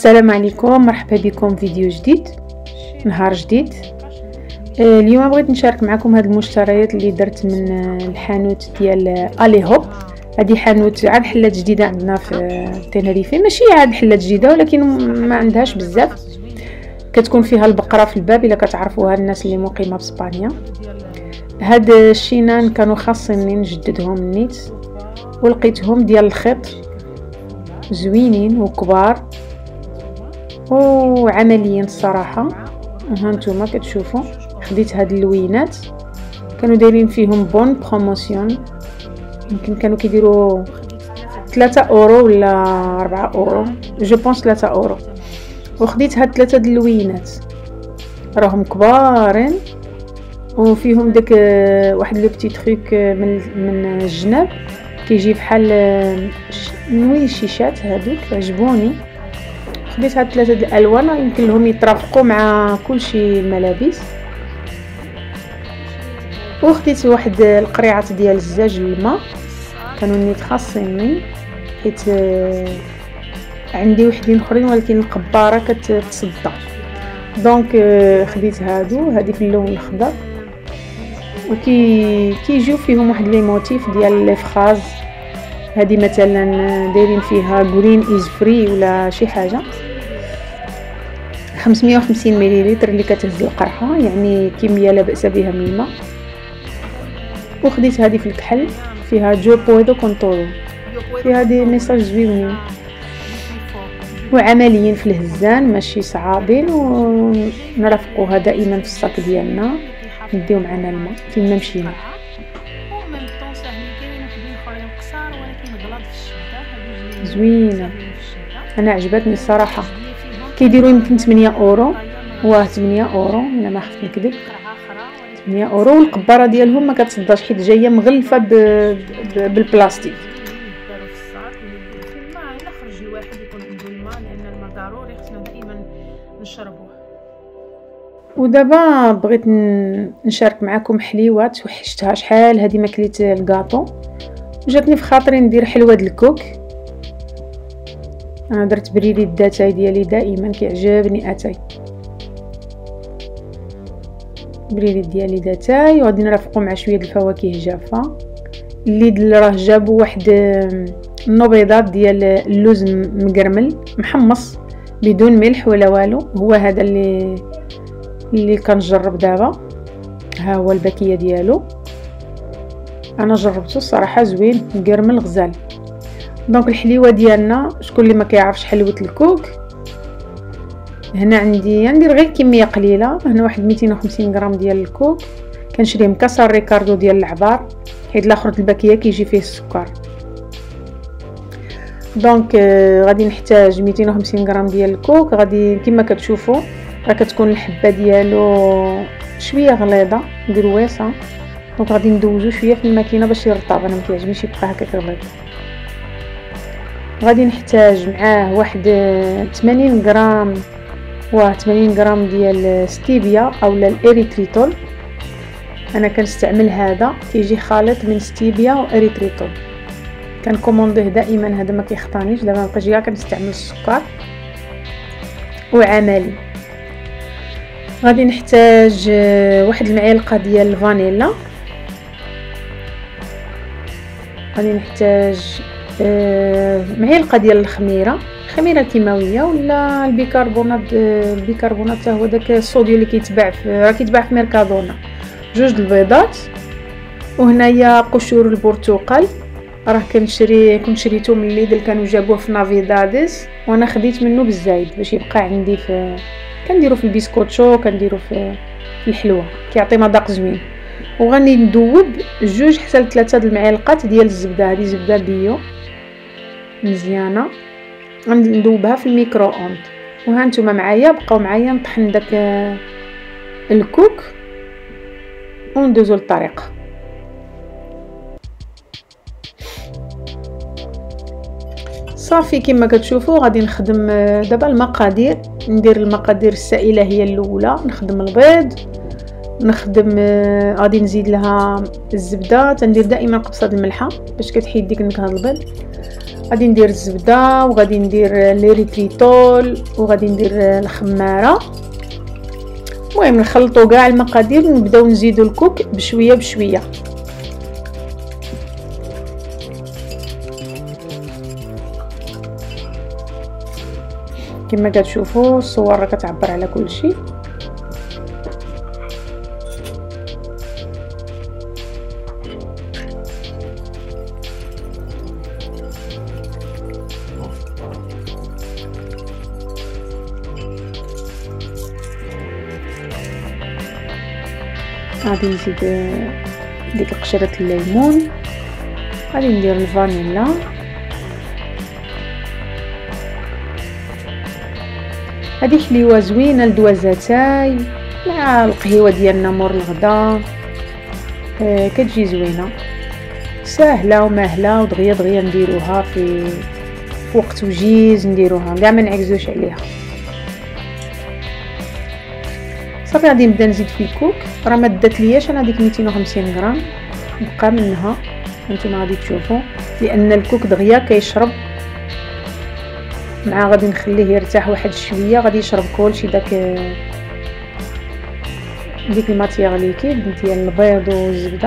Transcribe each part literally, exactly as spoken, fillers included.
السلام عليكم، مرحبا بكم فيديو جديد، نهار جديد. اليوم بغيت نشارك معكم هاد المشتريات اللي درت من الحانوت ديال الي هوب. هذه حانوت عاد حلات جديده عندنا في تنريفي، ماشي عاد حلات جديده ولكن ما عندهاش بزاف، كتكون فيها البقره في الباب الا كتعرفوها الناس اللي مقيمه باسبانيا. هاد الشينان كانوا خاصني نجددهم نيت، ولقيتهم ديال الخيط زوينين وكبار وعمليين الصراحه. ها نتوما كتشوفوا خديت هاد اللوينات، كانوا دايرين فيهم بون بروموسيون، يمكن كانوا كيديروا ثلاثة اورو ولا أربعة اورو، جو بونس ثلاثة اورو. وخديت هاد ثلاثه د اللوينات، راهم كبارين وفيهم داك واحد لو بتي تريك من من الجناب كيجي بحال نوي شيشات، هذوك عجبوني. خديت هاد ثلاثه د الالوان يمكن لهم يترافقوا مع كلشي الملابس. وخديت واحد القريعات ديال الزاج الماء، كانوا نيت خاصيني حيت عندي وحدين اخرين ولكن القباره كتصدى، دونك خديت هادو. هادي في اللون الخضر وكي كيجيو فيهم واحد لي موتيف ديال لي فراز. هادي مثلا دايرين فيها جرين از فري ولا شي حاجه. خمسمية وخمسين مليلتر اللي كتهز القرحه، يعني كميه لا باس بها من الماء. وخديت هذه في الكحل فيها جو بويدو كونتورو، فيها دي ميساج زوينين وعمليين في الهزان، ماشي صعابين، ونرافقوها دائما في الصاك ديالنا، نديو معنا الماء فين ما مشينا. زوينه، انا عجبتني الصراحه. كيديروا يمكن ثمانية اورو، واه ثمانية اورو الا ما خفت نكذب، ثمانية اورو. والقباره ديالهم ما كتصداش حيت جايه مغلفه ب... ب... بالبلاستيك. نخرج الواحد يكون عنده الماء، لان الماء ضروري خصنا دائما نشربوه. ودابا بغيت نشارك معكم حليوات وحشتها شحال هذه ما كليت الكاطو، وجاتني في خاطري ندير حلوه د الكوك. انا درت بريري الداتاي ديالي، دائما كيعجبني اتاي بريري ديالي داتاي، وغادي نرافقو مع شويه د الفواكه جافه. اللي راه جابوا واحد النبيضات ديال اللوز مقرمل محمص بدون ملح ولا والو، هو هذا اللي اللي كنجرب دابا. ها هو الباكيه ديالو، انا جربته الصراحه زوين مقرمل غزال. دونك الحليوه ديالنا، شكون اللي ما كيعرفش حلوه الكوك، هنا عندي ندير غير كميه قليله. هنا واحد مئتين وخمسين غرام ديال الكوك، كنشري مكسر ريكاردو ديال العبار حيت الاخر الباكيه كيجي فيه السكر. دونك آه غادي نحتاج مئتين وخمسين غرام ديال الكوك. غادي كما كتشوفوا راه كتكون الحبه ديالو شويه غليظه قرويصه، دونك غادي ندوزو شويه في الماكينه باش يرطب. انا ما كيعجبنيش يبقى هكاك غليظ. غادي نحتاج معاه واحد ثمانين غرام و ثمانين غرام ديال ستيفيا اولا الاريتريتول. انا كنستعمل هذا كيجي خليط من ستيفيا واريتريتول، كنكومونديه دائما، هذا ما كيخطانيش. دابا مابقيتش كاع كنستعمل السكر وعملي. غادي نحتاج واحد المعلقه ديال الفانيلا. غادي نحتاج معلقه ديال الخميره، خميره كيماويه ولا البيكربونات. البيكربونات حتى هو داك الصوديو اللي كيتباع في راه كيتباع في ميركادونا. جوج البيضات، وهنايا قشور البرتقال، راه كنشري كنت شريته من ليدل، كانوا جابوه في نافيداديس وانا خديت منه بالزايد باش يبقى عندي. في كنديرو في البسكوتشو، كنديرو في الحلوه، كيعطي مذاق زوين. وغادي ندوب جوج حتى ثلاثه د المعالق ديال الزبده، هذه زبده بيو مزيانه، غادي ندوبها في الميكرو اوند. وها نتوما معايا، بقاو معايا نطحن داك الكوك وندوزو للطريقه. صافي كما كتشوفوا غادي نخدم دابا المقادير. ندير المقادير السائله هي الاولى، نخدم البيض، نخدم غادي نزيد لها الزبده، تندير دائما قبصه الملحه باش كتحيد ديك النكهه البيض. غادي ندير الزبده وغادي ندير ليريتريتول وغادي ندير الخماره. المهم نخلطوا كاع المقادير ونبداو نزيدوا الكوك بشويه بشويه. كما كتشوفوا الصور راه كتعبر على كل شيء. غادي نزيد ديك قشره الليمون، غادي ندير الفانيلا، هذه حليوه زوينه لدوازاتاي مع القهيوه ديالنا مور الغدا. آه كتجي زوينه ساهله وماهله ودغيا دغيا نديروها في في وقت وجيز، نديروها كاع ما نعكزوش عليها. صافي غادي نبدا نزيد في الكوك. راه ما دات لياش انا ديك مئتين وخمسين غرام، بقى منها انتما غادي تشوفوا، لان الكوك دغيا كيشرب مع غادي نخليه يرتاح واحد شويه، غادي يشرب كلشي داك ديك الماتيير ليكيد ديال البيض والزبده.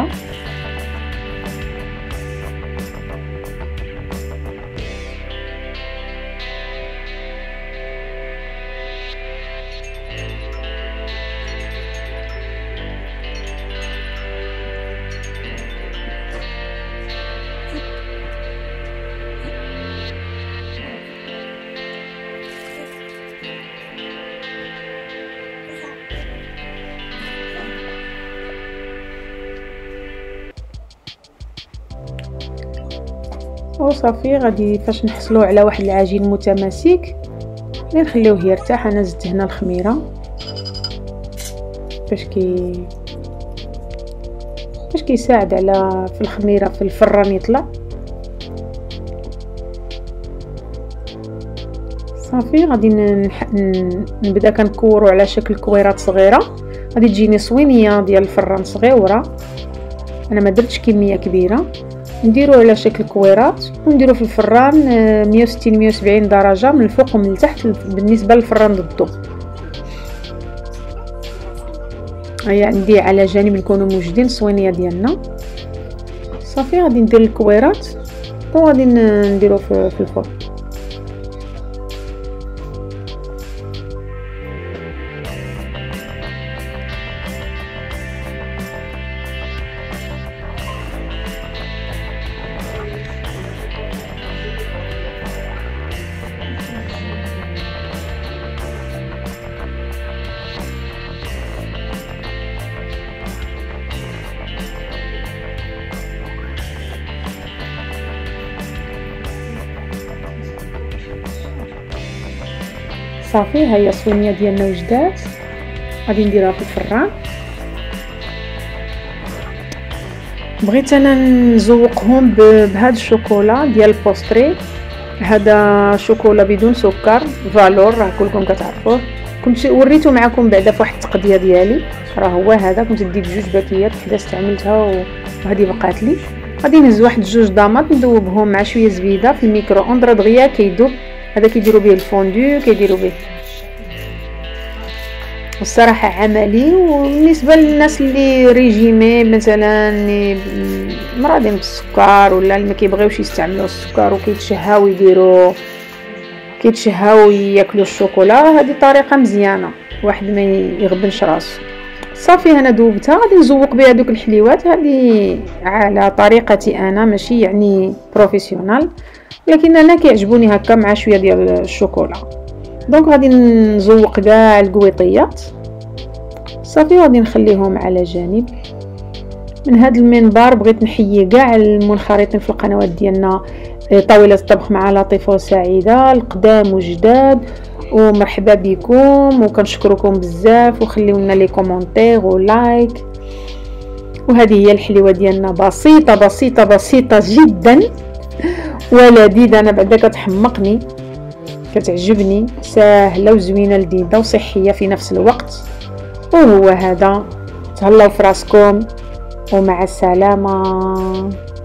وصافي غادي فاش نحصلوه على واحد العجين متماسك غير نخليوه يرتاح. انا زدت هنا الخميره باش كي باش كيساعد على في الخميره في الفران يطلع. صافي غادي نح... نبدا كنكورو على شكل كويرات صغيره. غادي تجيني صوينيه ديال الفران صغيره، انا ما درتش كميه كبيره، نديرو على شكل كويرات ونديرو في الفران مية وستين مية وسبعين درجه من الفوق ومن التحت بالنسبه للفران ضدو. هيا عندي على جانب نكونوا موجدين الصوينيه ديالنا. صافي غادي ندير الكويرات وغادي نديرو في الفرن. صافي هيا الصوينيه ديالنا وجدات، غادي نديرها في الفران. بغيت انا نزوقهم بهذا الشوكولا ديال البوستري. هذا شوكولا بدون سكر فالور، راه كلكم كتعرفوه. كنت وريته معكم بعدا في واحد التقضيه ديالي، راه هو هذا. كنت ديت جوج باكيات، وحده استعملتها وهذه بقات لي. غادي نهز واحد جوج ضامات ندوبهم مع شويه زبيده في الميكرو اوند، دغيا كيدوب. هذا كيديروا به الفوندو، كيديروا به الصراحه عملي. وبالنسبه للناس اللي ريجيمي مثلا مرضين بالسكر ولا اللي ما كيبغيوش يستعملوا السكر وكيتشهاو يديروا كيتشهاو ياكلوا الشوكولا، هذه طريقه مزيانه واحد ما يغبنش راسو. صافي انا دوبتها، غادي نزوق بها دوك الحليوات. هذه على طريقتي انا، ماشي يعني بروفيسيونال، لكن انا كيعجبوني هكا مع شويه ديال الشوكولا. دونك غادي نزوق كاع الكويطيات. صافي غادي نخليهم على جانب. من هذا المنبر بغيت نحيي كاع المنخرطين في القنوات ديالنا، طاوله الطبخ مع لطيفه وسعيده، القدام وجداد، ومرحبا بكم وكنشكركم بزاف. وخليو لنا لي كومونتير ولايك. وهذه هي الحليوه ديالنا، بسيطه بسيطه بسيطه جدا ولذيذه. انا بعدا كتحمقني، كتعجبني، ساهله وزوينه لذيذه وصحيه في نفس الوقت. وهو هذا. تهلاو فراسكم ومع السلامه.